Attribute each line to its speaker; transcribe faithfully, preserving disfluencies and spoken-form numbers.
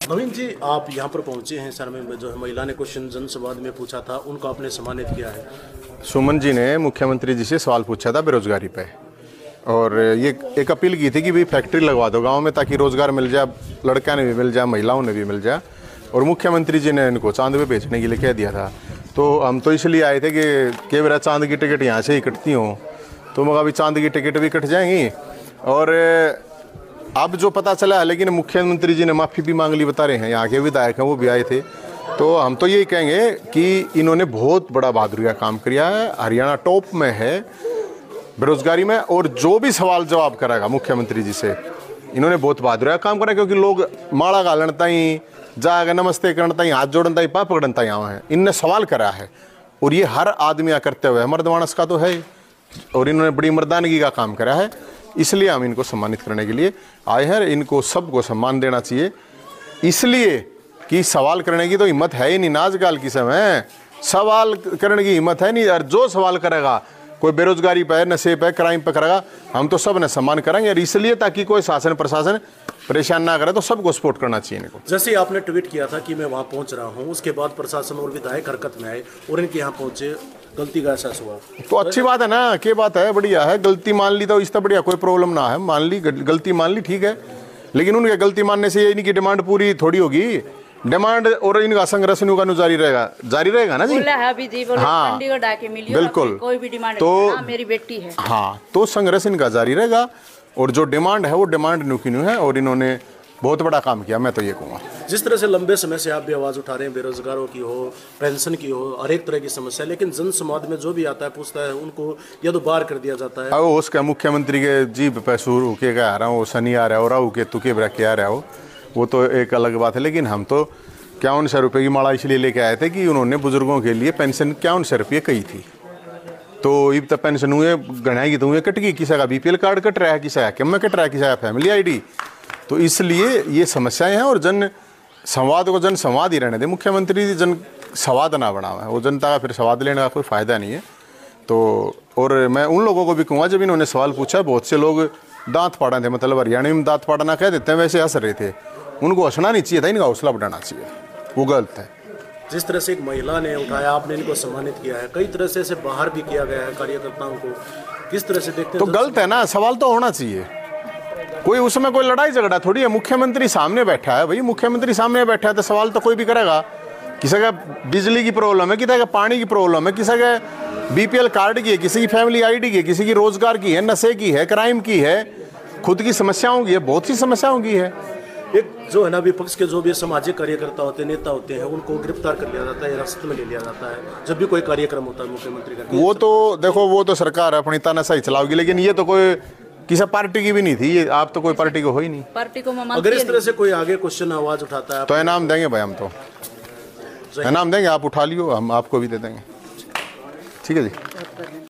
Speaker 1: नवीन जी, आप यहाँ पर पहुँचे हैं सर में जो महिला ने क्वेश्चन जन संवाद में पूछा था, उनको आपने सम्मानित किया है।
Speaker 2: सुमन जी ने मुख्यमंत्री जी से सवाल पूछा था बेरोजगारी पे, और ये एक अपील की थी कि भाई फैक्ट्री लगवा दो गांव में ताकि रोजगार मिल जाए, लड़कियों ने भी मिल जाए, महिलाओं ने भी मिल जाए। और मुख्यमंत्री जी ने इनको चांद पे भेजने के लिए कह दिया था। तो हम तो इसलिए आए थे कि के मेरा चांद की टिकट यहाँ से ही कटती हूँ, तो मगर अभी चांद की टिकट भी कट जाएंगी। और अब जो पता चला है, लेकिन मुख्यमंत्री जी ने माफ़ी भी मांग ली, बता रहे हैं, यहाँ के विधायक हैं वो भी आए थे। तो हम तो यही कहेंगे कि इन्होंने बहुत बड़ा बहादुरी का काम किया है, हरियाणा टॉप में है बेरोजगारी में। और जो भी सवाल जवाब करेगा मुख्यमंत्री जी से, इन्होंने बहुत बहादुरी का काम करा, क्योंकि लोग माड़ा गालन ताई जाकर नमस्ते करण ताई हाथ जोड़न ताई पा पकड़न ताई आए हैं, इनने सवाल करा है। और ये हर आदमी करते हुए मर्द मानस का तो है, और इन्होंने बड़ी मर्दानगी का काम करा है, इसलिए हम इनको सम्मानित करने के लिए आए हैं। इनको सबको सम्मान देना चाहिए, इसलिए कि सवाल करने की तो हिम्मत है ही नहीं नाजगाल की समय, सवाल करने की हिम्मत है नहीं। और जो सवाल करेगा कोई बेरोजगारी पे, नशे पे, क्राइम पे करेगा, हम तो सब ने सम्मान करेंगे। और इसलिए ताकि कोई शासन प्रशासन परेशान ना करे, तो सबको सपोर्ट करना चाहिए इनको।
Speaker 1: जैसे आपने ट्वीट किया था कि मैं वहाँ पहुँच रहा हूँ, उसके बाद प्रशासन और विधायक हरकत में आए और इनके यहाँ पहुँचे, गलती का एहसास हुआ,
Speaker 2: तो अच्छी बात है ना, क्या बात है, बढ़िया है। गलती मान ली तो इससे बढ़िया कोई प्रॉब्लम ना है, मान ली गलती मान ली, ठीक है। लेकिन उनके गलती मानने से इनकी डिमांड पूरी थोड़ी होगी। डिमांड और इनका संघर्ष इनका जारी रहेगा, जारी रहेगा ना जी। हाँ बिल्कुल,
Speaker 3: कोई भी डिमांड
Speaker 2: तो
Speaker 3: मेरी बेटी है,
Speaker 2: हाँ, तो संघर्ष इनका जारी रहेगा। और जो डिमांड है वो डिमांड न्यू की न्यू है, और इन्होंने बहुत बड़ा काम किया, मैं तो ये कहूँगा।
Speaker 1: जिस तरह से लंबे समय से आप भी आवाज़ उठा रहे हैं, बेरोजगारों की हो, पेंशन की हो, हर एक तरह की समस्या, लेकिन जन समाज में जो भी आता है पूछता है, उनको या तो बाहर कर दिया जाता है।
Speaker 2: वो उसका मुख्यमंत्री के जीभ पे सूर के आ रहा हूँ, शनि आ रहा हो, राहु के तुके ब्रह के आ रहा हो, वो तो एक अलग बात है। लेकिन हम तो इक्यावन सौ रुपये की माला इसलिए लेके आए थे कि उन्होंने बुजुर्गों के लिए पेंशन इक्यावन सौ रुपये कही थी। तो अब तक पेंशन हुए गणाएगी तो हुए कट गई, किसी का बीपीएल कार्ड कट रहा है, किसी का कैम में कट रहा है, किसी का फैमिली आईडी। तो इसलिए ये समस्याएं हैं, और जन संवाद को जन संवाद ही रहने दे। मुख्यमंत्री जन संवाद ना बनावा है, वो जनता का फिर संवाद लेने का कोई फ़ायदा नहीं है। तो और मैं उन लोगों को भी कहूँगा, जब इन्होंने सवाल पूछा, बहुत से लोग दांत फाड़ा थे, मतलब हरियाणा में दांत फाड़ना कह देते हैं, वैसे हंस रहे थे। उनको हंसना नहीं चाहिए था, इनका हौसला बढ़ाना चाहिए, वो गलत है।
Speaker 1: जिस तरह से एक महिला ने उठाया, आपने इनको सम्मानित किया है, कई तरह से इसे बाहर भी किया गया है कार्यकर्ताओं को, किस तरह से देखते हैं?
Speaker 2: तो गलत है ना, सवाल तो होना चाहिए। कोई उसमें कोई लड़ाई झगड़ा थोड़ी है, मुख्यमंत्री सामने बैठा है भाई, मुख्यमंत्री सामने बैठा है तो सवाल तो कोई भी करेगा। किसी का बिजली की प्रॉब्लम है, किसी का पानी की प्रॉब्लम है, किसी का बीपीएल कार्ड की है, किसी की फैमिली आईडी की है, किसी की रोजगार की है, नशे की है, क्राइम की है, खुद की समस्याओं की है, बहुत सी समस्याओं की है।
Speaker 1: एक जो है ना विपक्ष के जो भी सामाजिक कार्यकर्ता होते हैं, नेता होते हैं, उनको गिरफ्तार कर लिया जाता है, हिरासत में ले लिया जाता है जब भी कोई कार्यक्रम होता है मुख्यमंत्री का।
Speaker 2: वो तो देखो, वो तो सरकार अपनी तानाशाही चलाओगी, लेकिन ये तो कोई किसी पार्टी की भी नहीं थी, ये आप तो कोई पार्टी को हो ही नहीं।
Speaker 3: पार्टी को
Speaker 1: अगर इस तरह से कोई आगे क्वेश्चन आवाज उठाता है
Speaker 2: तो इनाम देंगे भाई, हम तो इनाम देंगे, आप उठा लियो, हम आपको भी दे देंगे। ठीक है जी।